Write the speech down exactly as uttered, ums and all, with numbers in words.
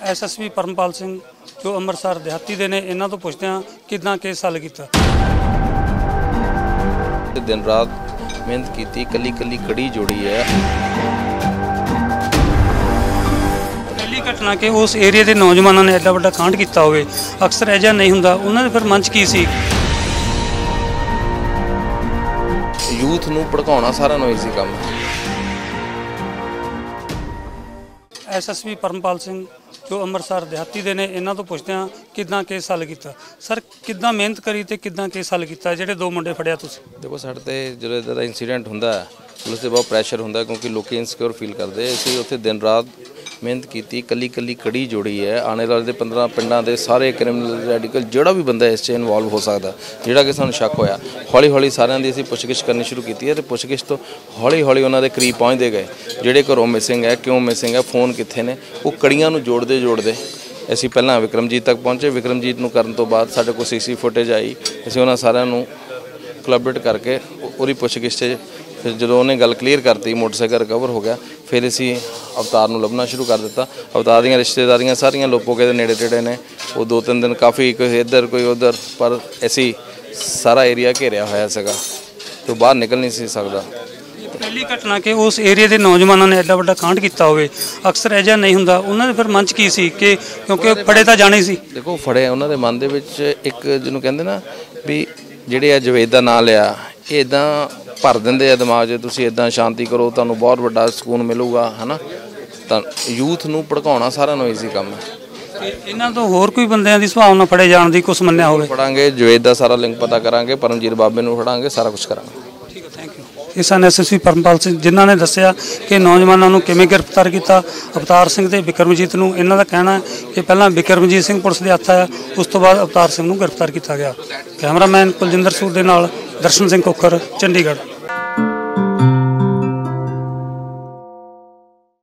S S P Parampal Singh जो ਅੰਮ੍ਰਿਤਸਰ ਦਿਹਾਤੀ ਦੇ ਨੇ ਇਹਨਾਂ ਤੋਂ ਪੁੱਛਦੇ ਹਾਂ ਕਿਦਾਂ ਕੇਸ ਹੱਲ ਕੀਤਾ। दिन रात मेहनत की थी, कली कली कड़ी जोड़ी है। ਪਹਿਲੀ ਘਟਨਾ ਕਿ ਉਸ ਏਰੀਆ ਦੇ ਨੌਜਵਾਨਾਂ ਨੇ ਐਡਾ ਵੱਡਾ ਕਾਂਡ ਕੀਤਾ ਹੋਵੇ, ਅਕਸਰ ਅਜਿਹਾ ਨਹੀਂ ਹੁੰਦਾ। ਉਹਨਾਂ ਦੇ ਫਿਰ ਮਨ 'ਚ ਕੀ ਸੀ? यूथ ਨੂੰ ਭੜਕਾਉਣਾ ਸਾਰਿਆਂ ਨੂੰ ਇਜ਼ੀ ਕੰਮ ਹੈ। S S P Parampal Singh जो ਅੰਮ੍ਰਿਤਸਰ ਦਿਹਾਤੀ ਦੇ ਨੇ ਇਹਨਾਂ ਤੋਂ ਪੁੱਛਦੇ ਹਾਂ ਕਿਦਾਂ ਕੇਸ ਹੱਲ ਕੀਤਾ। ਸਰ ਕਿਦਾਂ ਮਿਹਨਤ ਕਰੀ ਤੇ ਕਿਦਾਂ ਕੇਸ ਹੱਲ ਕੀਤਾ ਜਿਹੜੇ ਦੋ ਮੁੰਡੇ ਫੜਿਆ ਤੁਸੀਂ? ਦੇਖੋ ਸਾਡੇ ਤੇ ਜਦੋਂ ਇੱਦਾਂ ਦਾ ਇੰਸੀਡੈਂਟ ਹੁੰਦਾ ਪੁਲਿਸ ਤੇ ਬਹੁਤ ਪ੍ਰੈਸ਼ਰ ਹੁੰਦਾ ਕਿਉਂਕਿ ਲੋਕੀ ਇਨਸਿਕਿਉਰ ਫੀਲ ਕਰਦੇ। ਅਸੀਂ ਉੱਥੇ ਦਿਨ ਰਾਤ ਮਿਹਨਤ ਕੀਤੀ, ਕੱਲੀ ਕੱਲੀ ਕੜੀ ਜੋੜੀ ਹੈ। ਆਉਣੇ ਵਾਲੇ ਦੇ ਪੰਦਰਾਂ ਪਿੰਡਾਂ ਦੇ ਸਾਰੇ ਕ੍ਰਿਮੀਨਲ ਰੈਡੀਕਲ ਜਿਹੜਾ ਵੀ ਬੰਦਾ ਇਸ 'ਚ ਇਨਵੋਲਵ ਹੋ ਸਕਦਾ, ਜਿਹੜਾ ਕਿ ਸਾਨੂੰ ਸ਼ੱਕ ਹੋਇਆ, ਹੌਲੀ ਹੌਲੀ ਸਾਰਿਆਂ ਦੀ ਅਸੀਂ ਪੁੱਛਗਿੱਛ ਕਰਨੀ ਸ਼ੁਰੂ ਕੀਤੀ ਹੈ। ਅਤੇ ਪੁੱਛਗਿੱਛ ਤੋਂ ਹੌਲੀ ਹੌਲੀ ਉਹਨਾਂ ਦੇ ਕਰੀਬ ਪਹੁੰਚਦੇ ਗਏ। ਜਿਹੜੇ ਘਰੋਂ ਮਿਸਿੰਗ ਹੈ, ਕਿਉਂ ਮਿਸਿੰਗ ਹੈ, ਫੋਨ ਕਿੱਥੇ ਨੇ, ਉਹ ਕੜੀਆਂ ਨੂੰ ਜੋੜਦੇ ਜੋੜਦੇ ਅਸੀਂ ਪਹਿਲਾਂ ਵਿਕਰਮਜੀਤ ਤੱਕ ਪਹੁੰਚੇ। ਵਿਕਰਮਜੀਤ ਨੂੰ ਕਰਨ ਤੋਂ ਬਾਅਦ ਸਾਡੇ ਕੋਲ ਸੀ ਸੀ ਫੁਟੇਜ ਆਈ। ਅਸੀਂ ਉਹਨਾਂ ਸਾਰਿਆਂ ਨੂੰ ਕੋਲੈਬੋਰੇਟ ਕਰਕੇ ਉਹਦੀ ਪੁੱਛਗਿੱਛ 'ਚ ਫਿਰ ਜਦੋਂ ਉਹਨੇ ਗੱਲ ਕਲੀਅਰ ਕਰਤੀ, ਮੋਟਰਸਾਈਕਲ ਰਿਕਵਰ ਹੋ ਗਿਆ। ਫਿਰ ਅਸੀਂ ਅਵਤਾਰ ਨੂੰ ਲੱਭਣਾ ਸ਼ੁਰੂ ਕਰ ਦਿੱਤਾ। ਅਵਤਾਰ ਦੀਆਂ ਰਿਸ਼ਤੇਦਾਰੀਆਂ ਸਾਰੀਆਂ ਲੋਪੋਕੇ ਦੇ ਨੇੜੇ ਤੇੜੇ ਨੇ। ਉਹ ਦੋ ਤਿੰਨ ਦਿਨ ਕਾਫੀ ਕੋਈ ਇੱਧਰ ਕੋਈ ਉੱਧਰ, ਪਰ ਅਸੀਂ ਸਾਰਾ ਏਰੀਆ ਘੇਰਿਆ ਹੋਇਆ ਸੀਗਾ ਤੇ ਬਾਹਰ ਨਿਕਲ ਨਹੀਂ ਸੀ ਸਕਦਾ। ਪਹਿਲੀ ਘਟਨਾ ਕਿ ਉਸ ਏਰੀਆ ਦੇ ਨੌਜਵਾਨਾਂ ਨੇ ਐਡਾ ਵੱਡਾ ਕਾਂਡ ਕੀਤਾ ਹੋਵੇ, ਅਕਸਰ ਅਜਿਹਾ ਨਹੀਂ ਹੁੰਦਾ। ਉਹਨਾਂ ਦੇ ਫਿਰ ਮਨ 'ਚ ਕੀ ਸੀ ਕਿ ਕਿਉਂਕਿ ਫੜੇ ਤਾਂ ਜਾਣੇ ਸੀ। ਦੇਖੋ ਫੜੇ ਉਹਨਾਂ ਦੇ ਮਨ ਦੇ ਵਿੱਚ ਇੱਕ ਜਿਹਨੂੰ ਕਹਿੰਦੇ ਨਾ ਵੀ ਜਿਹੜੇ ਆ ਜਵੇਦ ਦਾ ਨਾਂ ਲਿਆ, ਇਹ ਇੱਦਾਂ ਭਰ ਦਿੰਦੇ ਆ ਦਿਮਾਗ 'ਚ, ਤੁਸੀਂ ਇੱਦਾਂ ਸ਼ਾਂਤੀ ਕਰੋ ਤੁਹਾਨੂੰ ਬਹੁਤ ਵੱਡਾ ਸਕੂਨ ਮਿਲੂਗਾ, ਹੈ ਨਾ। ਤਾਂ ਯੂਥ ਨੂੰ ਭੜਕਾਉਣਾ ਸਾਰਿਆਂ ਨੂੰ ਈਜ਼ੀ ਕੰਮ ਹੈ। ਇਹਨਾਂ ਤੋਂ ਹੋਰ ਕੋਈ ਬੰਦਿਆਂ ਦੀ ਸੰਭਾਵਨਾ ਫੜੇ ਜਾਣ ਦੀ ਕੁਛ ਮੰਨਿਆ ਹੋਵੇ? ਫੜਾਂਗੇ, ਜਵੇਦ ਦਾ ਸਾਰਾ ਲਿੰਕ ਪਤਾ ਕਰਾਂਗੇ, ਪਰਮਜੀਤ ਬਾਬੇ ਨੂੰ ਫੜਾਂਗੇ, ਸਾਰਾ ਕੁਛ ਕਰਾਂਗੇ। ਠੀਕ ਹੈ, ਥੈਂਕ ਯੂ। ਇਹ ਸਨ S S P Parampal Singh ਜਿਨ੍ਹਾਂ ਨੇ ਦੱਸਿਆ ਕਿ ਨੌਜਵਾਨਾਂ ਨੂੰ ਕਿਵੇਂ ਗ੍ਰਿਫਤਾਰ ਕੀਤਾ। ਅਵਤਾਰ ਸਿੰਘ ਤੇ ਵਿਕਰਮਜੀਤ ਨੂੰ ਇਹਨਾਂ ਦਾ ਕਹਿਣਾ ਹੈ ਕਿ ਪਹਿਲਾਂ ਵਿਕਰਮਜੀਤ ਸਿੰਘ ਪੁਲਿਸ ਦੇ ਹੱਥ ਆਇਆ, ਉਸ ਤੋਂ ਬਾਅਦ ਅਵਤਾਰ ਸਿੰਘ ਨੂੰ ਗ੍ਰਿਫਤਾਰ ਕੀਤਾ ਗਿਆ। ਕੈਮਰਾਮੈਨ ਕੁਲਜਿੰਦਰ ਸੂਦ ਦੇ ਨਾਲ ਦਰਸ਼ਨ ਸਿੰਘ ਕੋਖਰ, ਚੰਡੀਗੜ੍ਹ।